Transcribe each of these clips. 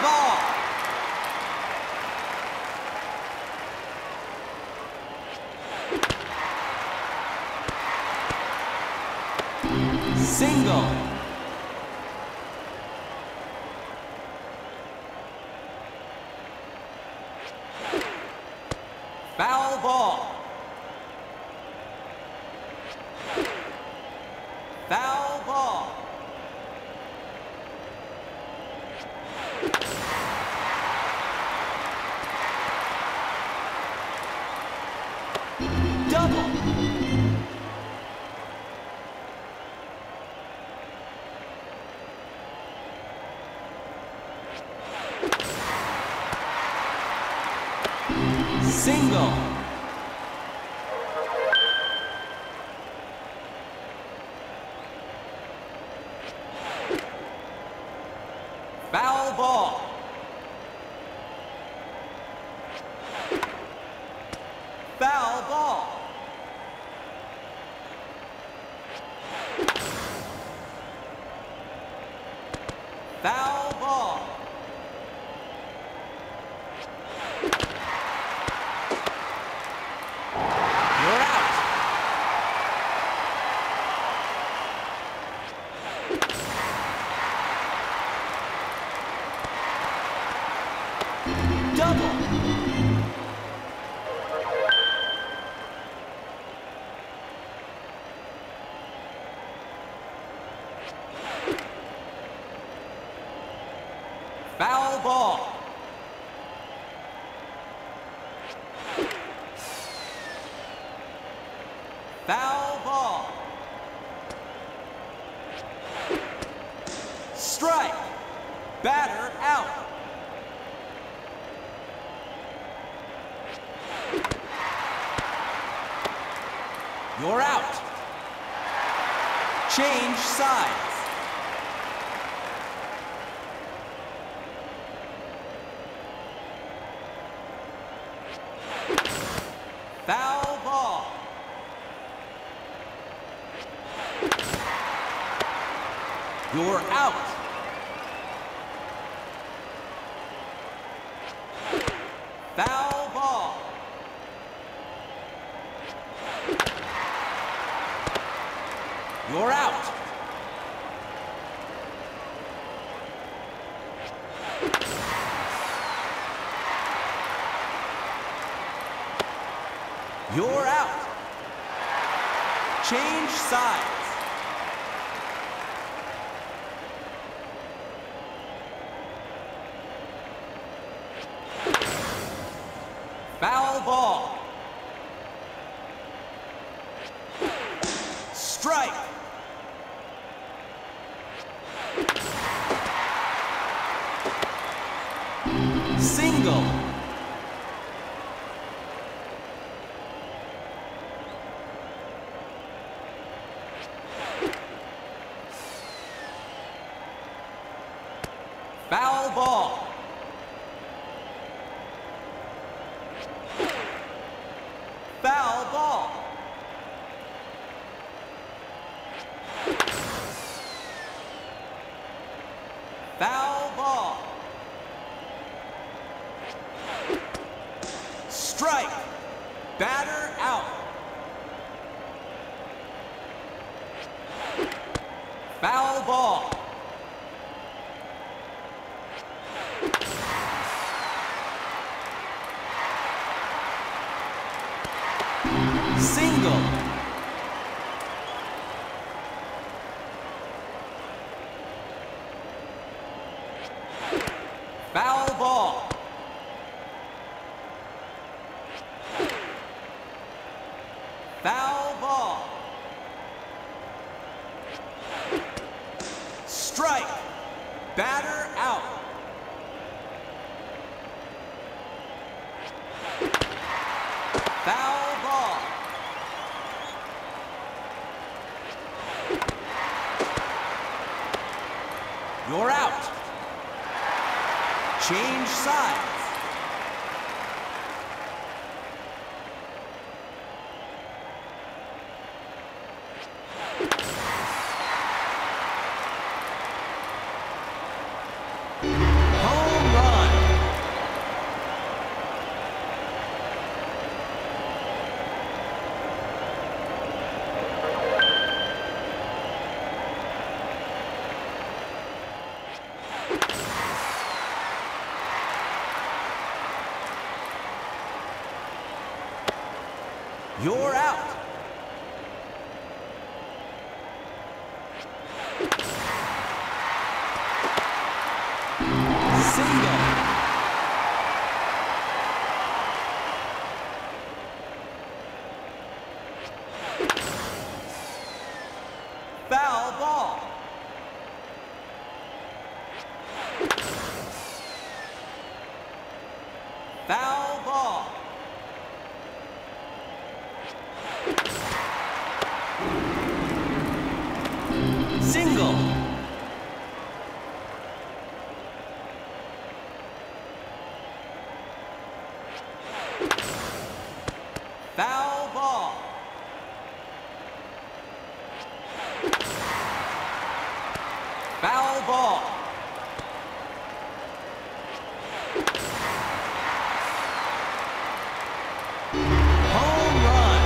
ball. Single. Foul ball. Foul ball. Double. Single. Foul ball. Foul ball. Foul ball. You're out. Double. Foul ball. Foul ball. Strike. Batter out. You're out. Change sides. Foul ball. You're out. Foul ball. You're out. You're out. Change sides. Foul ball. Strike. Single. Foul ball. Foul ball. Foul ball. Strike. Batter out. Foul ball. Single. Foul ball. Foul ball. Strike. Batter out. Foul ball. You're out. Change sides. Home You're out. Single. Foul ball. Foul ball. Single. Foul ball. Foul ball. Home run.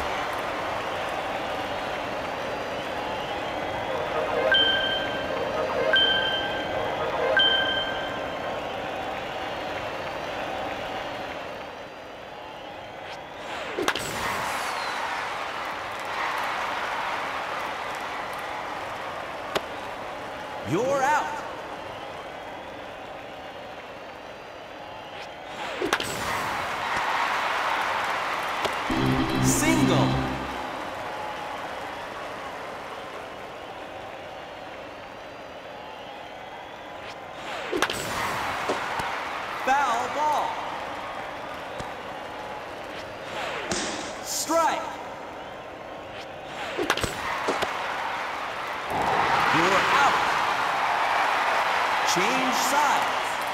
You're out. Single. Foul ball. Strike. You're out. Change sides.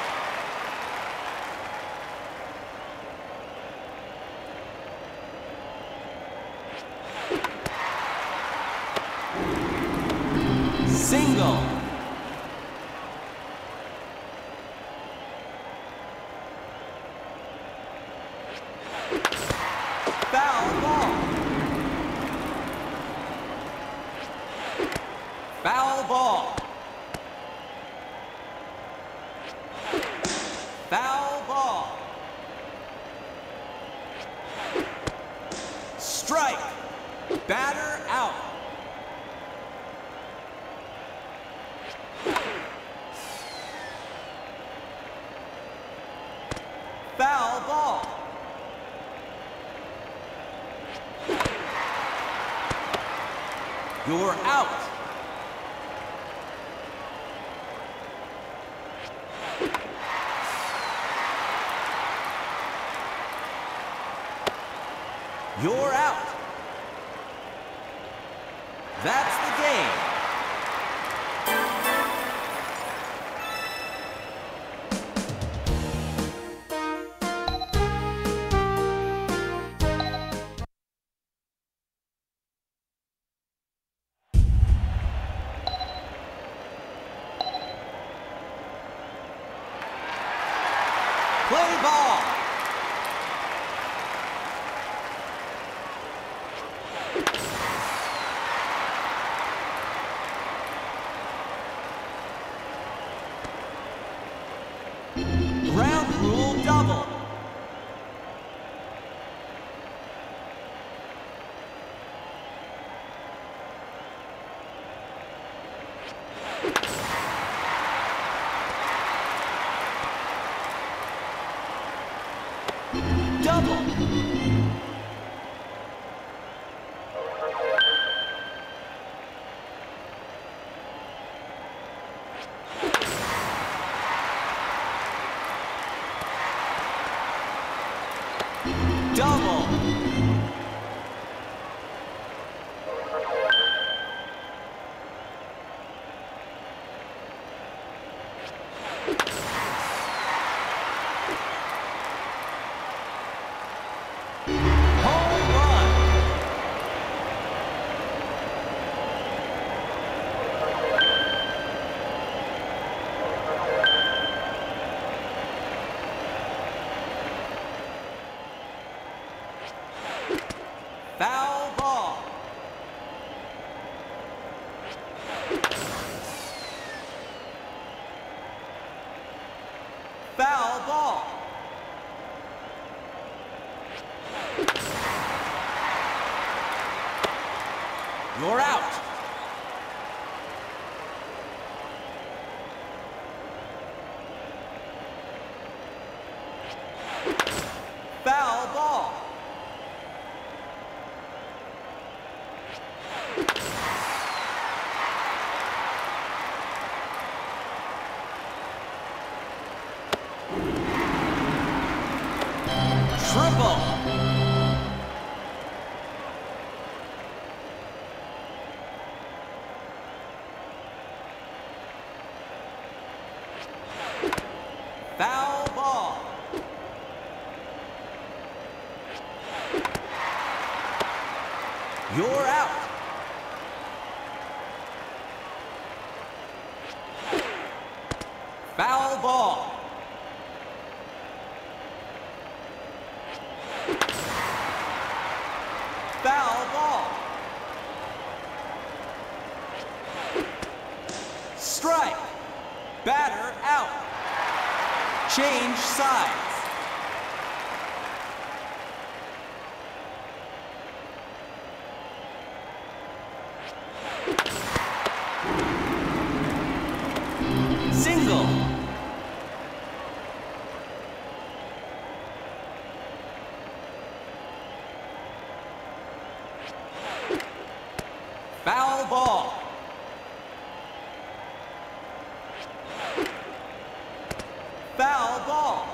Single. Foul ball. Foul ball. Foul ball. Strike. Batter out. Foul ball. You're out. You're out. That's the game. Play ball. Ground rule double. Double. Double. Home run. Foul ball. Foul ball. You're out. Foul ball. Triple. Foul ball. You're out. Foul ball. Foul ball. Strike. Batter out. Change sides. Single. Foul ball. Foul ball.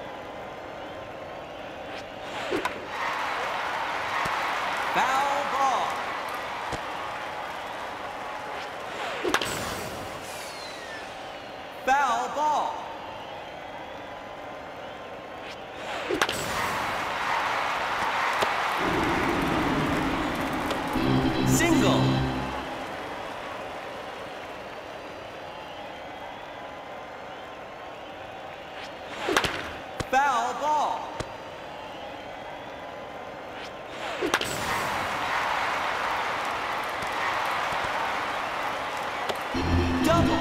Foul ball. Foul ball. Single. Foul ball. Double.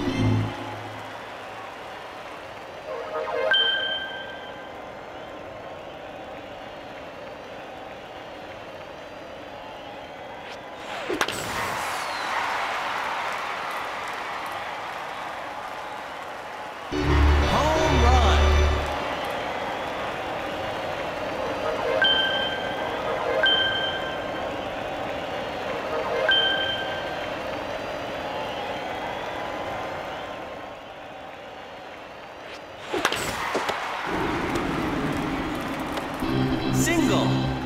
Home run. Single.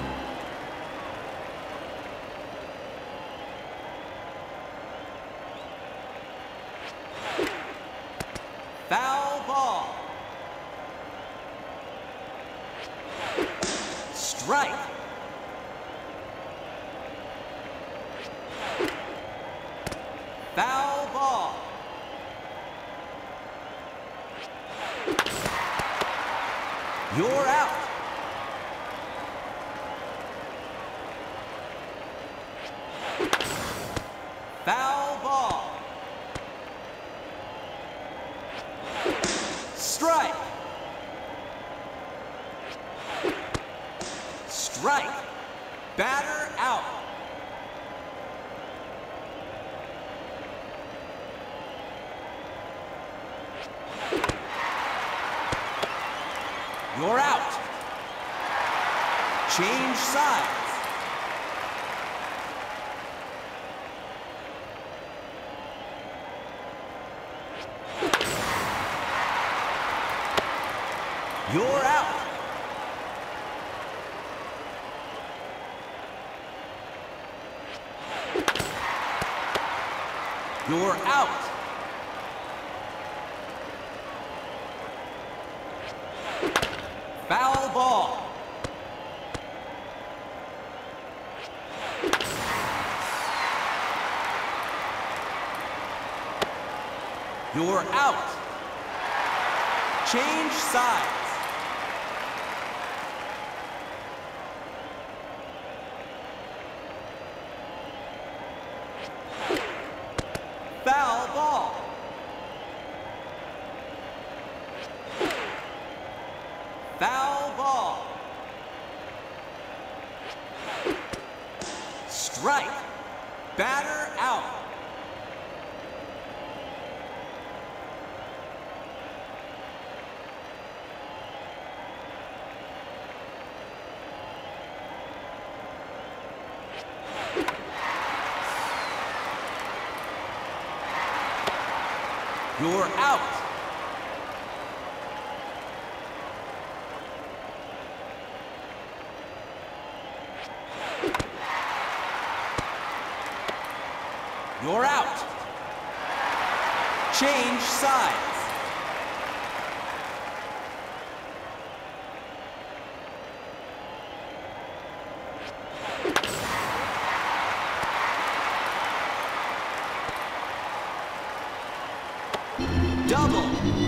Foul ball. Strike. Foul ball. You're out. Foul ball. Strike. Strike. Batter out. You're out. Change sides. You're out. You're out. Foul ball. You're out. Change sides. Foul ball. Foul ball. Strike. Batter out. You're out. You're out. Change sides. Double.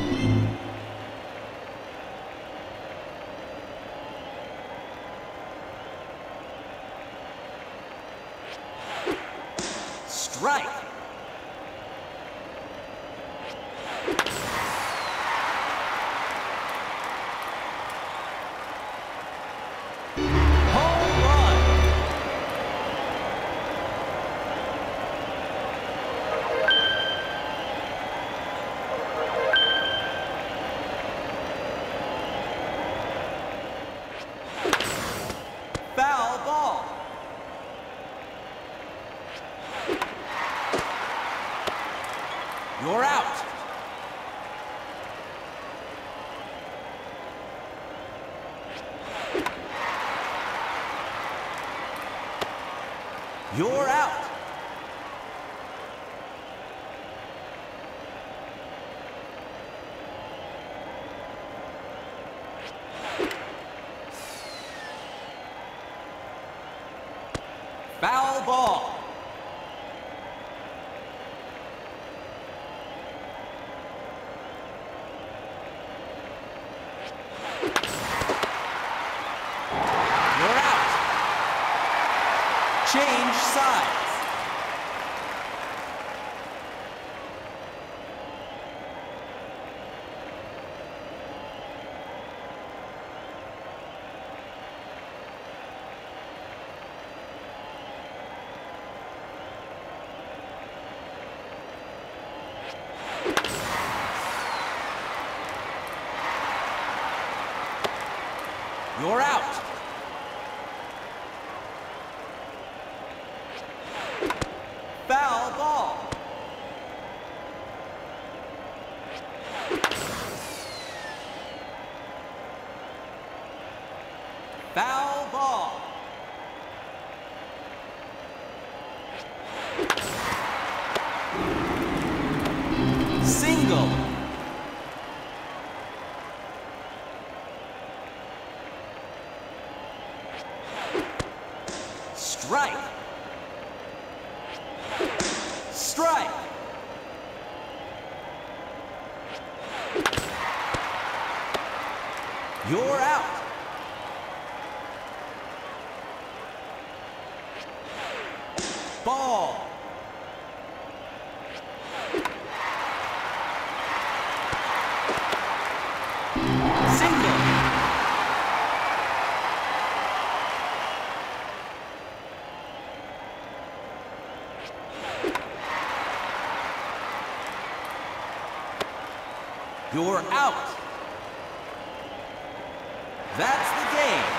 Strike. Home run. Foul ball. You're out. You're out. Foul ball. You're out. Change sides. You're out. Foul ball. Foul ball. Single. Strike. Strike. You're out. Ball. Single. You're out. That's the game.